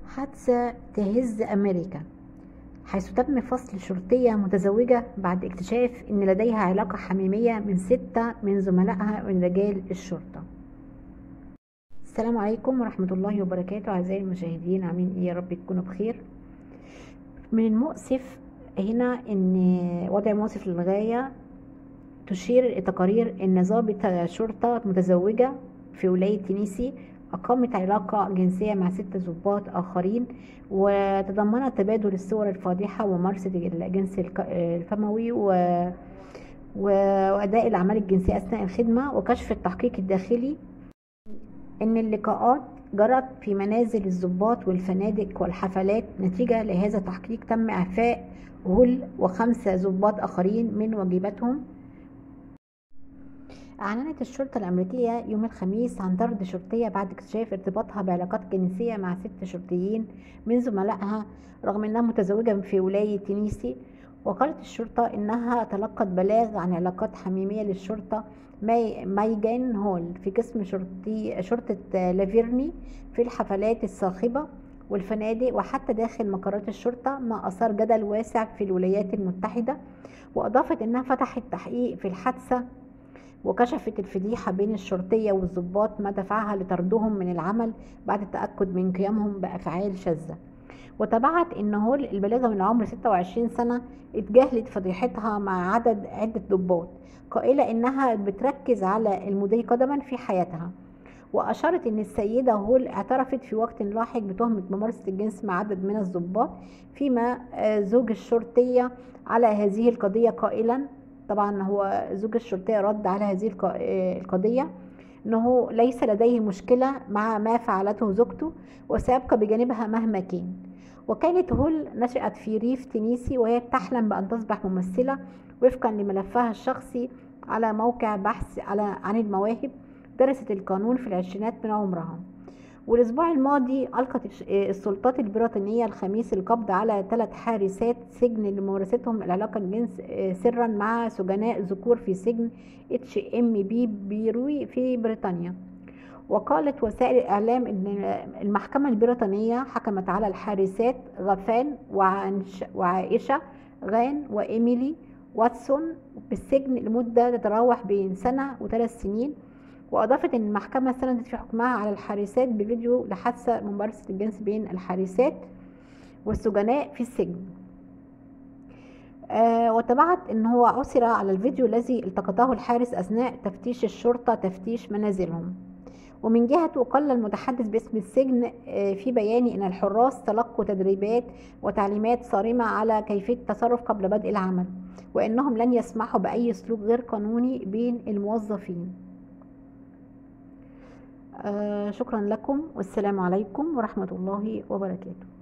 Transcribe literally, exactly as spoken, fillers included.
حادثة تهز أمريكا، حيث تم فصل شرطية متزوجة بعد اكتشاف أن لديها علاقة حميمية من ستة من زملائها من رجال الشرطة. السلام عليكم ورحمة الله وبركاته. أعزائي المشاهدين، عاملين إيه؟ يا رب تكونوا بخير. من المؤسف هنا أن وضع مؤسف للغاية. تشير التقارير أن ضابطة شرطة متزوجة في ولاية تينيسي أقامت علاقة جنسية مع ست ضباط آخرين، وتضمنت تبادل الصور الفاضحة وممارسة الجنس الفموي وأداء الأعمال الجنسية أثناء الخدمة. وكشف التحقيق الداخلي أن اللقاءات جرت في منازل الضباط والفنادق والحفلات. نتيجة لهذا التحقيق تم إعفاء هول وخمسة ضباط آخرين من واجباتهم. أعلنت الشرطة الأمريكية يوم الخميس عن طرد شرطية بعد اكتشاف ارتباطها بعلاقات جنسية مع ست شرطيين من زملائها رغم أنها متزوجة في ولاية تينيسي. وقالت الشرطة إنها تلقت بلاغ عن علاقات حميمية للشرطة ماي مايجان هول في قسم شرطي شرطة لافيرني في الحفلات الصاخبة والفنادق وحتى داخل مقرات الشرطة، ما أثار جدل واسع في الولايات المتحدة. وأضافت إنها فتحت تحقيق في الحادثة، وكشفت الفضيحة بين الشرطية والضباط ما دفعها لطردهم من العمل بعد التأكد من قيامهم بأفعال شاذة. وتبعت إن هول البالغة من العمر ستة وعشرين سنة اتجاهلت فضيحتها مع عدد عدة ضباط، قائلة إنها بتركز على المضي قدما في حياتها. وأشارت إن السيدة هول اعترفت في وقت لاحق بتهمة ممارسة الجنس مع عدد من الضباط، فيما زوج الشرطية على هذه القضية قائلا، طبعا هو زوج الشرطية رد على هذه القضية أنه ليس لديه مشكلة مع ما فعلته زوجته وسيبقى بجانبها مهما كان. وكانت هول نشأت في ريف تينيسي وهي تحلم بأن تصبح ممثلة وفقا لملفها الشخصي على موقع بحث على عن المواهب. درست القانون في العشرينات من عمرها. والأسبوع الماضي ألقت السلطات البريطانية الخميس القبض على ثلاث حارسات سجن لممارستهم العلاقة الجنس سرا مع سجناء ذكور في سجن اتش ام بي بيروي في بريطانيا. وقالت وسائل الإعلام أن المحكمة البريطانية حكمت على الحارسات غفان وعائشة غان وإيميلي واتسون بالسجن لمدة تتراوح بين سنة وثلاث سنين. وأضافت أن المحكمة استندت في حكمها على الحارسات بفيديو لحادثة ممارسة الجنس بين الحارسات والسجناء في السجن. آه وتبعت أن هو عثر على الفيديو الذي التقطه الحارس أثناء تفتيش الشرطة تفتيش منازلهم. ومن جهته قال المتحدث باسم السجن آه في بيان أن الحراس تلقوا تدريبات وتعليمات صارمة على كيفية التصرف قبل بدء العمل، وأنهم لن يسمحوا بأي سلوك غير قانوني بين الموظفين. آه شكرا لكم، والسلام عليكم ورحمة الله وبركاته.